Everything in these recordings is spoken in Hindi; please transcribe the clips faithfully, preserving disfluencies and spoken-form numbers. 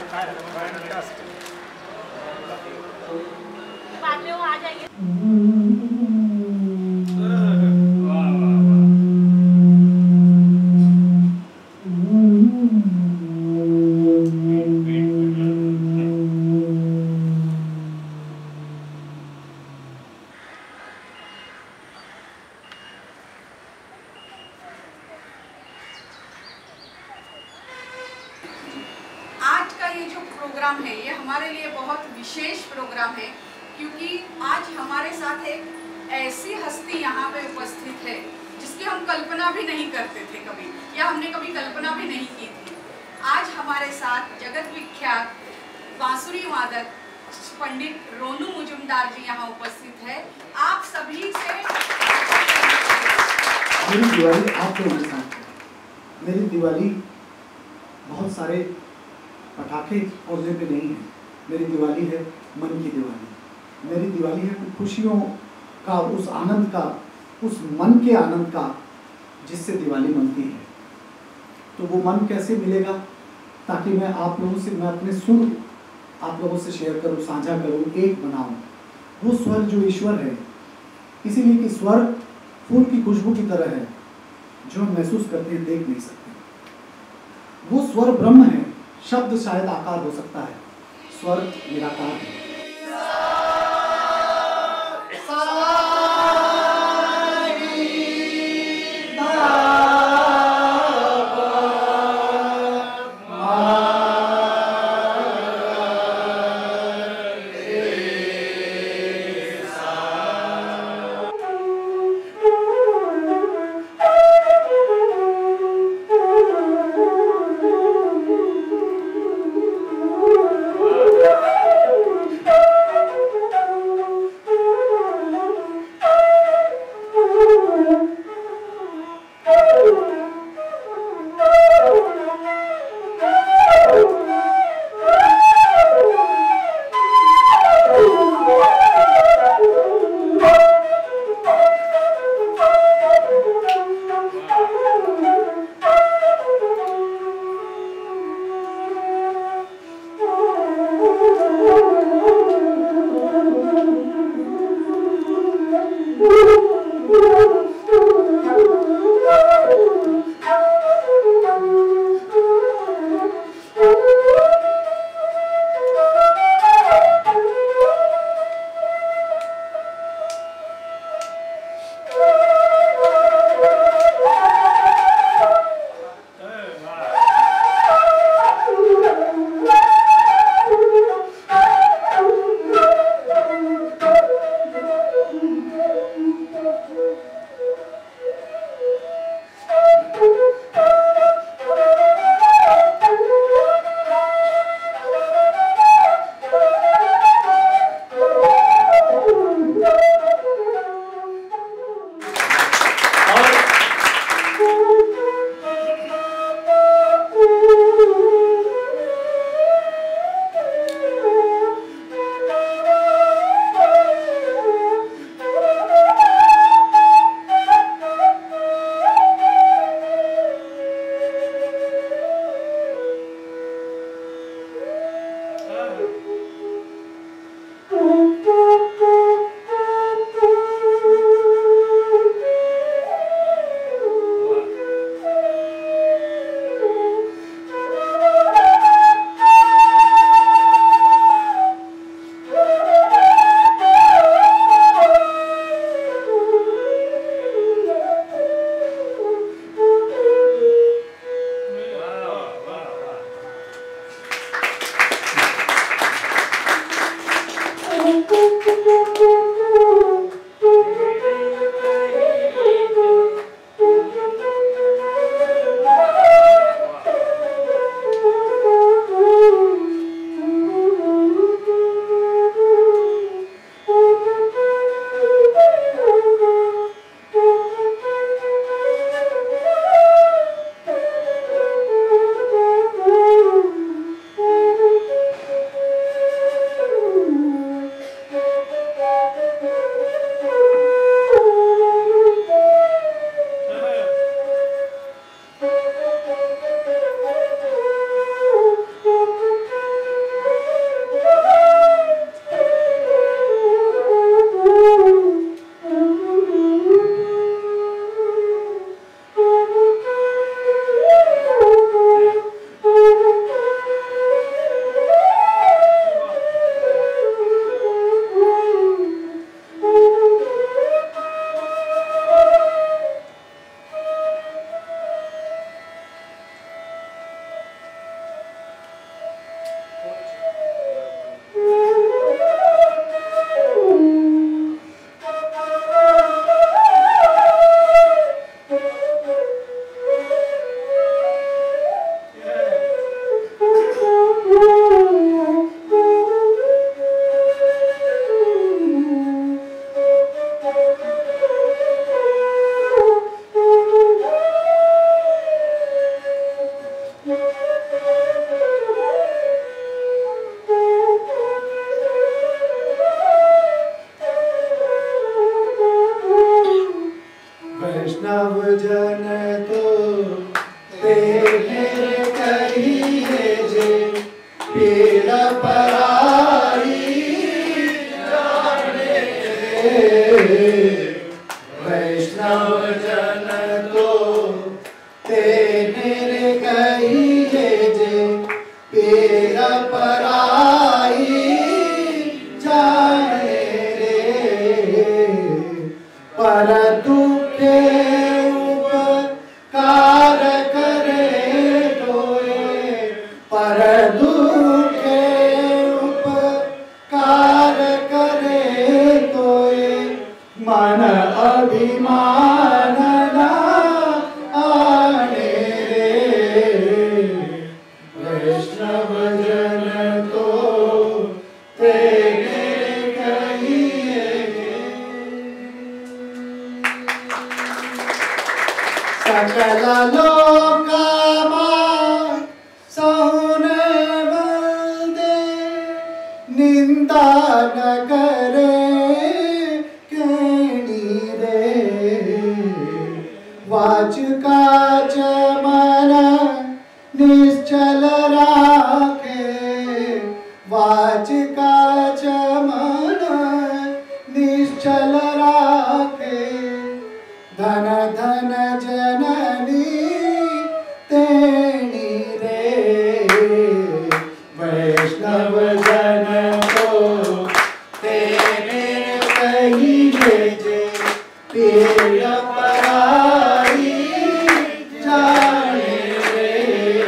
बाद में वो आ जाएंगे। आज का ये जो प्रोग्राम है ये हमारे लिए बहुत विशेष प्रोग्राम है, क्योंकि आज हमारे साथ एक ऐसी हस्ती यहाँ पे उपस्थित है जिसकी हम कल्पना भी नहीं करते थे कभी, या हमने कभी कल्पना भी नहीं की थी। आज हमारे साथ जगत विख्यात बांसुरी वादक पंडित रोनू मुजुमदार जी यहाँ उपस्थित है। आप सभी से मेरी दिवाली आप लोगों के साथ है। मेरी दिवाली बहुत सारे पटाखे फोड़ने पे नहीं है। मेरी दिवाली है मन की दिवाली। मेरी दिवाली है खुशियों का, उस आनंद का, उस मन के आनंद का जिससे दिवाली मनती है। तो वो मन कैसे मिलेगा, ताकि मैं आप लोगों से, मैं अपने सुर आप लोगों से शेयर करूं, साझा करूं, एक बनाऊं। वो स्वर जो ईश्वर है, इसीलिए कि स्वर फूल की खुशबू की तरह है, जो हम महसूस करते हैं, देख नहीं सकते। वो स्वर ब्रह्म है। शब्द शायद आकार हो सकता है, स्वर निराकार है। तेरे कहिए जे पीड़ पराई जाने वैष्णव जन तो तेरे कहिए जे पीड़ पराई जाने रे पर दुखे उपकार करे तोए पर दुखे उपकार करे तोए मन अभिमान ना आने रे वैष्णव जन तो तेरे कहिए सकल लोकमा सहुने वंदे निंदा न करे केणी रे वाच काच मन निश्चल राखे वाच काच मन निश्चल राखे धन धन जननी तेणी रे वैष्णव जन तो तेरे कहिए जे पीड़ पराई जाने रे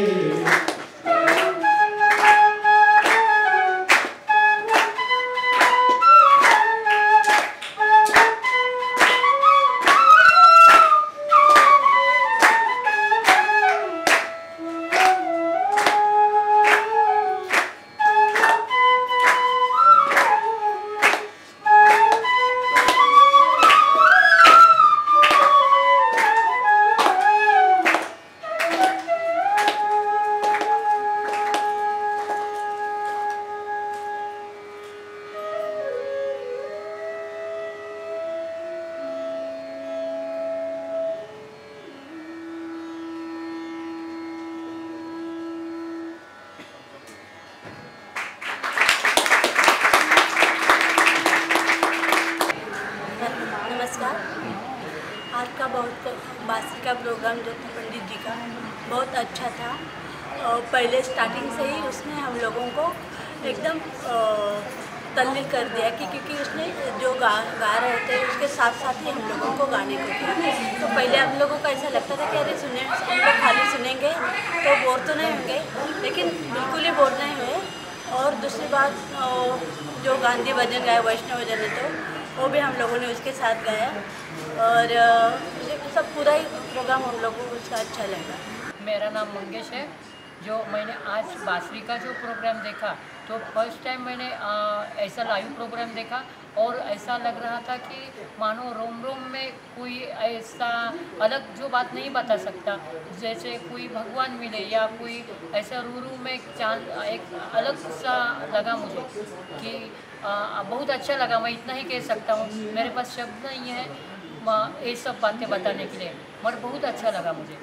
नमस्कार। आज का बहुत बासी का प्रोग्राम जो था पंडित जी का बहुत अच्छा था। और पहले स्टार्टिंग से ही उसने हम लोगों को एकदम तल्लीन कर दिया कि क्योंकि उसने जो गा गा रहे थे उसके साथ साथ ही हम लोगों को गाने को दिया। तो पहले हम लोगों को ऐसा लगता था कि अरे सुने हम लोग खाली सुनेंगे तो बोर तो नहीं होंगे, लेकिन बिल्कुल ही बोर नहीं हुए। और दूसरी बात जो गांधी भजन गाया वैष्णव जन तो वो भी हम लोगों ने उसके साथ गाया और सब पूरा ही प्रोग्राम हम लोगों को उसका अच्छा लगा। मेरा नाम मंगेश है। जो मैंने आज बांसुरी का जो प्रोग्राम देखा तो फर्स्ट टाइम मैंने आ, ऐसा लाइव प्रोग्राम देखा और ऐसा लग रहा था कि मानो रोम रोम में कोई ऐसा अलग जो बात नहीं बता सकता, जैसे कोई भगवान मिले या कोई ऐसा रूरू में चांद एक अलग सा लगा मुझे कि आ, बहुत अच्छा लगा। मैं इतना ही कह सकता हूँ, मेरे पास शब्द नहीं है ये सब बातें बताने के लिए, मगर बहुत अच्छा लगा मुझे।